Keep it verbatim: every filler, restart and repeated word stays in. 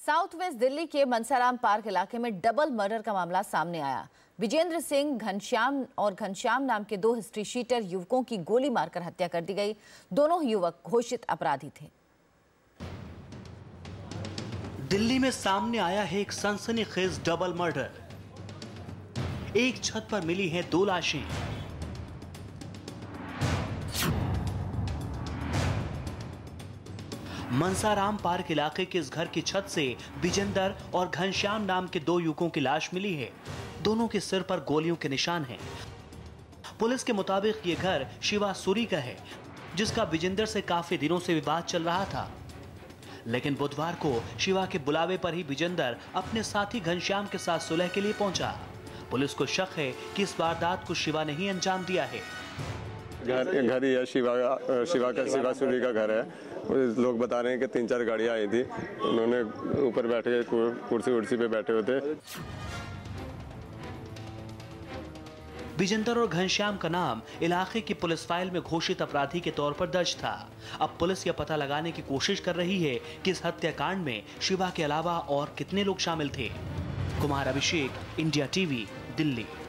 South west Delhi के Mansaram park इलाके में डबल मर्डर का मामला सामने आया। विजेंद्र सिंह घनश्याम और घनश्याम नाम के दो हिस्ट्री शीटर युवकों की गोली मारकर हत्या कर दी गई। दोनों युवक घोषित अपराधी थे। दिल्ली में सामने आया है एक सनसनीखेज डबल मर्डर। एक छत पर मिली हैं दो लाशें। मनसाराम पार्क इलाके के इस घर की छत से विजेंदर और घनश्याम नाम के दो युवकों की लाश मिली है। दोनों के सिर पर गोलियों के निशान हैं। पुलिस के मुताबिक ये घर शिवा सूरी का है, जिसका विजेंदर से काफी दिनों से विवाद चल रहा था। लेकिन बुधवार को शिवा के बुलावे पर ही विजेंदर अपने साथी घनश्याम के साथ सुलह के लिए पहुंचा। पुलिस को शक है कि इस वारदात को शिवा ने ही अंजाम दिया है। घर घर ही है, शिवा का शिवा का शिवा सूरी का घर है। लोग बता रहे हैं कि तीन चार गाड़ियां आई थी, उन्होंने ऊपर बैठे कुर्सी उर्सी पे बैठे हुए थे। विजेंदर और घनश्याम का नाम इलाके की पुलिस फाइल में घोषित अपराधी के तौर पर दर्ज था। अब पुलिस यह पता लगाने की कोशिश कर रही है कि इस हत्याकांड में शिवा के अलावा और कितने लोग शामिल थे। Kumar Abhishek, India TV, Delhi.